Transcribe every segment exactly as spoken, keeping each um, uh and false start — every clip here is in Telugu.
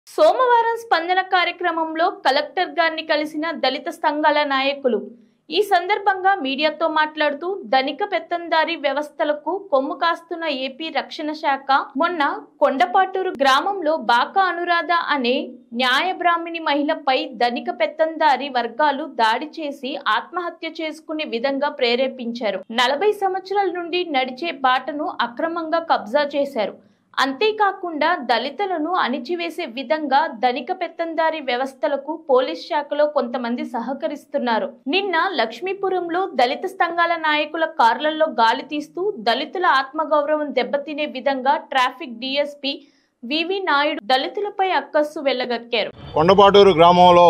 సోమవారం స్పందన కార్యక్రమంలో కలెక్టర్ గారిని కలిసిన దళిత సంఘాల నాయకులు ఈ సందర్భంగా మీడియాతో మాట్లాడుతూ ధనిక పెత్తందారీ వ్యవస్థలకు కొమ్ము కాస్తున్న ఏపీ రక్షణ శాఖ మొన్న కొండపాటూరు గ్రామంలో బాకా అనురాధ అనే న్యాయ బ్రాహ్మణి మహిళపై ధనిక పెత్తందారీ వర్గాలు దాడి చేసి ఆత్మహత్య చేసుకునే విధంగా ప్రేరేపించారు. నలభై సంవత్సరాల నుండి నడిచే బాటను అక్రమంగా కబ్జా చేశారు. అంతేకాకుండా దళితులను అణిచివేసే విధంగా ధనిక పెత్తందారీ వ్యవస్థలకు పోలీస్ శాఖలో కొంతమంది సహకరిస్తున్నారు. నిన్న లక్ష్మీపురంలో దళిత సంఘాల నాయకుల కార్లలో గాలి తీస్తూ దళితుల ఆత్మగౌరవం దెబ్బతినే విధంగా ట్రాఫిక్ డీఎస్పీ వివి నాయుడు దళితులపై అక్కస్సు వెళ్లగక్కారు. కొండపాటూరు గ్రామంలో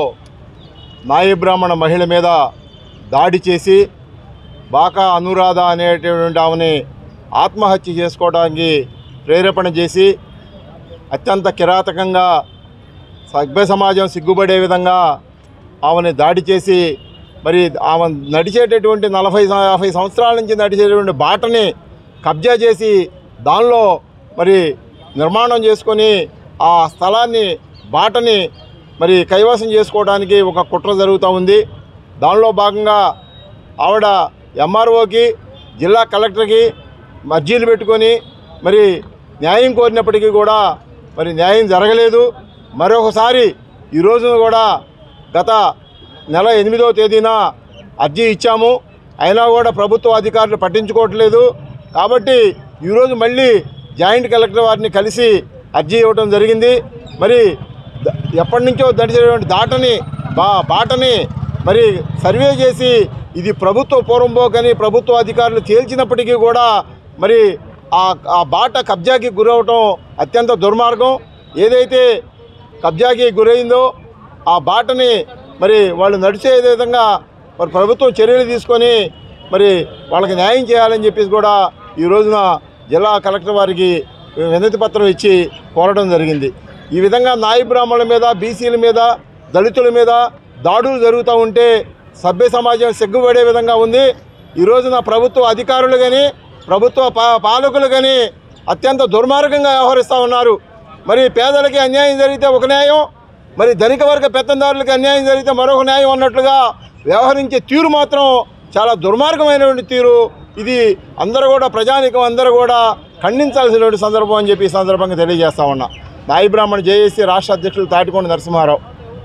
నాయ బ్రాహ్మణ మహిళ మీద దాడి చేసి బాకా అనురాధ అనేటువంటి ఆమెని ఆత్మహత్య చేసుకోవడానికి ప్రేరేపణ చేసి అత్యంత కిరాతకంగా సభ్య సమాజం సిగ్గుపడే విధంగా ఆమెని దాడి చేసి మరి ఆమె నడిచేటటువంటి నలభై యాభై సంవత్సరాల నుంచి నడిచేటటువంటి బాటని కబ్జా చేసి దానిలో మరి నిర్మాణం చేసుకొని ఆ స్థలాన్ని బాటని మరి కైవసం చేసుకోవడానికి ఒక కుట్ర జరుగుతూ ఉంది. దానిలో భాగంగా ఆవిడ ఎంఆర్ఓకి జిల్లా కలెక్టర్కి అర్జీలు పెట్టుకొని మరి న్యాయం కోరినప్పటికీ కూడా మరి న్యాయం జరగలేదు. మరొకసారి ఈరోజు కూడా గత నెల ఎనిమిదవ తేదీన అర్జీ ఇచ్చాము. అయినా కూడా ప్రభుత్వ అధికారులు పట్టించుకోవట్లేదు. కాబట్టి ఈరోజు మళ్ళీ జాయింట్ కలెక్టర్ వారిని కలిసి అర్జీ ఇవ్వడం జరిగింది. మరి ఎప్పటి నుంచో దడిచేటువంటి దాటని బా బాటని మరి సర్వే చేసి ఇది ప్రభుత్వ పూర్వంపోకని ప్రభుత్వ అధికారులు తేల్చినప్పటికీ కూడా మరి ఆ బాట కబ్జాకి గురవటం అత్యంత దుర్మార్గం. ఏదైతే కబ్జాకి గురైందో ఆ బాటని మరి వాళ్ళు నడిచే విధంగా మరి ప్రభుత్వం చర్యలు తీసుకొని మరి వాళ్ళకి న్యాయం చేయాలని చెప్పేసి కూడా ఈ రోజున జిల్లా కలెక్టర్ వారికి వినతి పత్రం ఇచ్చి కోరడం జరిగింది. ఈ విధంగా నాయ బ్రాహ్మణుల మీద, బీసీల మీద, దళితుల మీద దాడులు జరుగుతూ ఉంటే సభ్య సమాజం సిగ్గుపడే విధంగా ఉంది. ఈ రోజున ప్రభుత్వ అధికారులు కానీ ప్రభుత్వ పా పాలకులు కానీ అత్యంత దుర్మార్గంగా వ్యవహరిస్తూ ఉన్నారు. మరి పేదలకి అన్యాయం జరిగితే ఒక న్యాయం, మరి ధనిక వర్గ పెత్తందారులకి అన్యాయం జరిగితే మరొక న్యాయం అన్నట్లుగా వ్యవహరించే తీరు మాత్రం చాలా దుర్మార్గమైనటువంటి తీరు. ఇది అందరూ కూడా ప్రజానికం అందరూ కూడా ఖండించాల్సినటువంటి సందర్భం అని చెప్పి ఈ సందర్భంగా తెలియజేస్తా ఉన్నా. నాయ బ్రాహ్మణ జేఏసీ రాష్ట్ర అధ్యక్షులు తాటికొండ నరసింహారావు.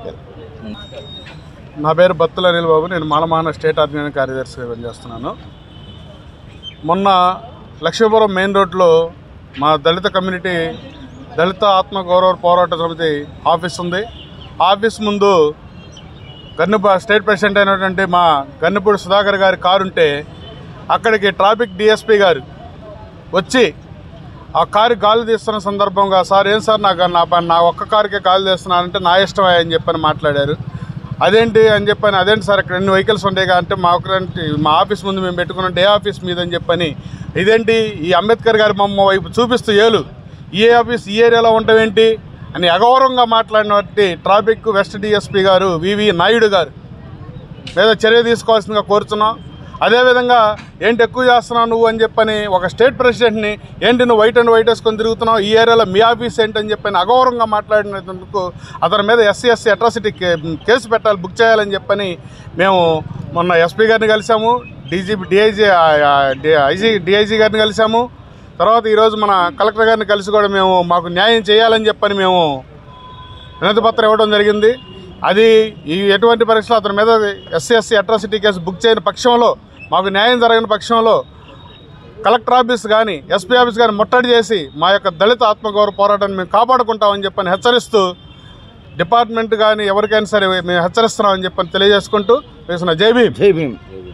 నా పేరు బత్తుల అనిల్ బాబు. నేను మాలమాన స్టేట్ అధ్యయన కార్యదర్శిగా పనిచేస్తున్నాను. మొన్న లక్ష్మీపురం మెయిన్ రోడ్లో మా దళిత కమ్యూనిటీ దళిత ఆత్మగౌరవ పోరాట సమితి ఆఫీస్ ఉంది. ఆఫీస్ ముందు గన్నెప స్టేట్ ప్రెసిడెంట్ అయినటువంటి మా గన్నెపూడి సుధాకర్ గారి కారు ఉంటే అక్కడికి ట్రాఫిక్ డిఎస్పీ గారు వచ్చి ఆ కారు గాలి తీస్తున్న సందర్భంగా, సార్ ఏం సార్ నాకు నా నా ఒక్క కారుకే గాలి తీస్తున్నానంటే నా ఇష్టమే అని చెప్పని మాట్లాడారు. అదేంటి అని చెప్పని, అదేంటి సార్ ఇక్కడ ఎన్ని వెహికల్స్ ఉండేగా అంటే మా ఒకటి మా ఆఫీస్ ముందు మేము పెట్టుకున్నట్టు ఏ ఆఫీస్ మీద అని చెప్పని, ఇదేంటి ఈ అంబేద్కర్ గారి బొమ్మ వైపు చూపిస్తూ ఏలు ఏ ఆఫీస్ ఈ ఏరియాలో ఉండవేంటి అని అగౌరవంగా మాట్లాడినటువంటి ట్రాఫిక్ వెస్ట్ డిఎస్పీ గారు వివి నాయుడు గారు మీద చర్య తీసుకోవాల్సిందిగా కోరుతున్నాం. అదేవిధంగా ఏంటి ఎక్కువ చేస్తున్నావు నువ్వు అని చెప్పని ఒక స్టేట్ ప్రెసిడెంట్ని ఏంటి నువ్వు వైట్ అండ్ వైట్ వేసుకొని తిరుగుతున్నావు, ఈ ఏరియాలో మీ ఆఫీస్ ఏంటని చెప్పని అగౌరవంగా మాట్లాడినందుకు అతని మీద ఎస్సీ ఎస్సీ అట్రాసిటీ కేసు పెట్టాలి, బుక్ చేయాలని చెప్పని మేము మొన్న ఎస్పీ గారిని కలిసాము, డీజీపీ డిఐజీ ఐజీ డిఐజీ గారిని కలిసాము. తర్వాత ఈరోజు మన కలెక్టర్ గారిని కలిసి కూడా మేము మాకు న్యాయం చేయాలని చెప్పని మేము వినతి పత్రం ఇవ్వడం జరిగింది. అది ఈ ఎటువంటి పరీక్షలో అతని మీద SC SC atrocity case book చేయని పక్షంలో, మాకు న్యాయం జరగని పక్షంలో కలెక్టర్ ఆఫీస్ కానీ ఎస్పీ ఆఫీస్ కానీ ముట్టడి చేసి మా యొక్క దళిత ఆత్మగౌరవ పోరాటాన్ని మేము కాపాడుకుంటామని చెప్పని హెచ్చరిస్తూ డిపార్ట్మెంట్ కానీ ఎవరికైనా సరే మేము హెచ్చరిస్తున్నామని చెప్పని తెలియజేసుకుంటూ వేసిన జై భీమ్. జై భీమ్.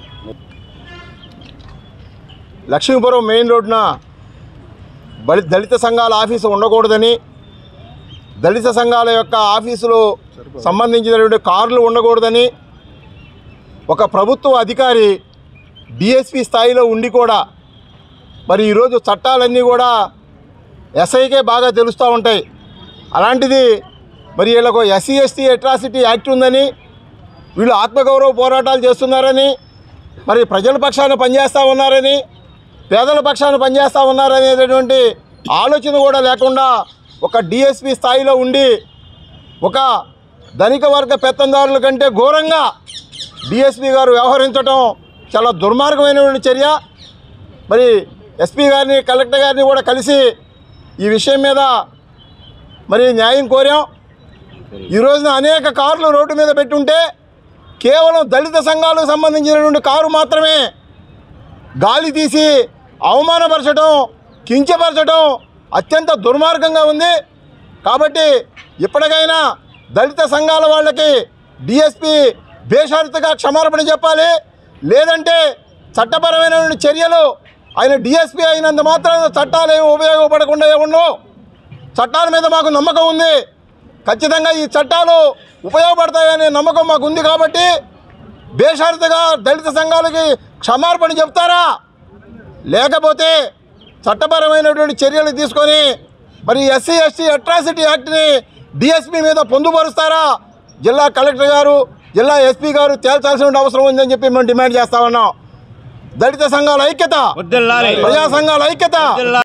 లక్ష్మీపురం మెయిన్ రోడ్న బలి దళిత సంఘాల ఆఫీసు ఉండకూడదని, దళిత సంఘాల యొక్క ఆఫీసులో సంబంధించినటువంటి కార్లు ఉండకూడదని ఒక ప్రభుత్వ అధికారి డిఎస్పీ స్థాయిలో ఉండి కూడా మరి ఈరోజు చట్టాలన్నీ కూడా ఎస్ఐకే బాగా తెలుస్తూ ఉంటాయి. అలాంటిది మరి వీళ్ళకు ఎస్సీ ఎస్టీ అట్రాసిటీ యాక్ట్ ఉందని, వీళ్ళు ఆత్మగౌరవ పోరాటాలు చేస్తున్నారని, మరి ప్రజల పక్షాన పనిచేస్తూ ఉన్నారని, పేదల పక్షాన పనిచేస్తూ ఉన్నారనేటటువంటి ఆలోచన కూడా లేకుండా ఒక డిఎస్పీ స్థాయిలో ఉండి ఒక ధనిక వర్గ పెత్తందారుల కంటే ఘోరంగా డిఎస్పీ గారు వ్యవహరించడం చాలా దుర్మార్గమైనటువంటి చర్య. మరి ఎస్పీ గారిని కలెక్టర్ గారిని కూడా కలిసి ఈ విషయం మీద మరి న్యాయం కోరాం. ఈ రోజున అనేక కార్లు రోడ్డు మీద పెట్టుంటే కేవలం దళిత సంఘాలకు సంబంధించినటువంటి కారు మాత్రమే గాలి తీసి అవమానపరచడం, కించపరచడం అత్యంత దుర్మార్గంగా ఉంది. కాబట్టి ఇప్పటికైనా దళిత సంఘాల వాళ్ళకి డిఎస్పీ బేషరతుగా క్షమాపణ చెప్పాలి. లేదంటే చట్టపరమైనటువంటి చర్యలు, ఆయన డిఎస్పీ అయినంత మాత్రం చట్టాలు ఏమి ఉపయోగపడకుండా ఉండవు. చట్టాల మీద మాకు నమ్మకం ఉంది. ఖచ్చితంగా ఈ చట్టాలు ఉపయోగపడతాయనే నమ్మకం మాకు ఉంది. కాబట్టి బేషరతుగా దళిత సంఘాలకి క్షమాపణ చెప్తారా, లేకపోతే చట్టపరమైనటువంటి చర్యలు తీసుకొని మరి ఎస్సీ ఎస్టీ అట్రాసిటీ యాక్ట్ని డిఎస్పీ మీద పొందుపరుస్తారా, జిల్లా కలెక్టర్ గారు, జిల్లా ఎస్పీ గారు తేల్చాల్సిన అవసరం ఉందని చెప్పి మేము డిమాండ్ చేస్తా ఉన్నాం. దళిత సంఘాల ఐక్యత, ప్రజా సంఘాల ఐక్యత.